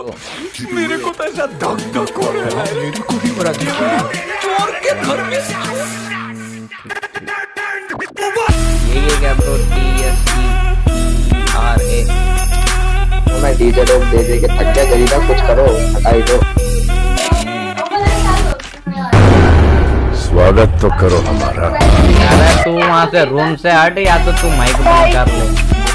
मेरे को तो ऐसा धक धक हो रहा है, मेरे को भी बड़ा चोर के घर में ये क्या ब्रो? TSERA तो मैं डीजे लोग दे दे के थक गया, जल्दी कुछ करो, हटाई दो। स्वागत तो करो हमारा। अरे तू वहाँ से रूम से हट, या तो तू माइक बंद कर ले।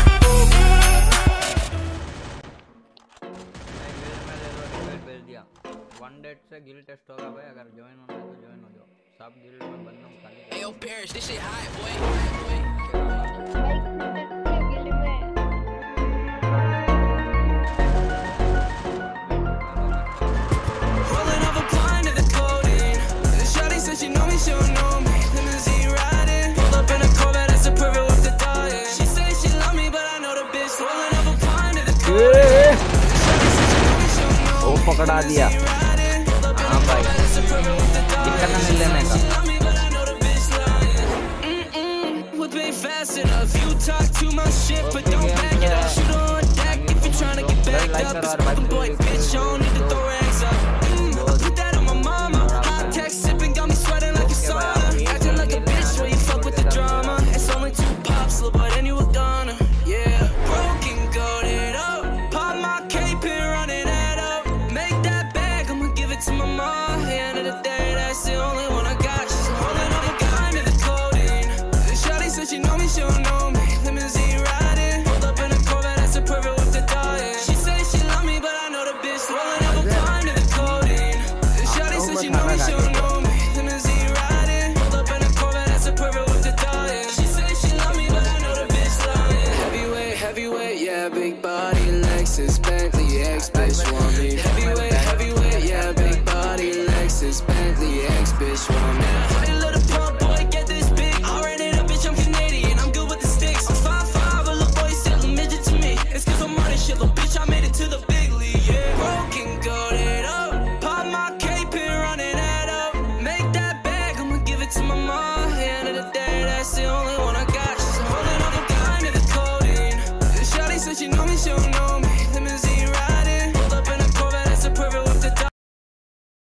वन डेट से गिल टेस्ट होगा भाई, अगर ज्वाइन होना है तो ज्वाइन हो जाओ। सब गिल में बंदों खाली। वो पकड़ा दिया। हाँ भाई, दिक्कत नहीं लेने का। लाइक करो और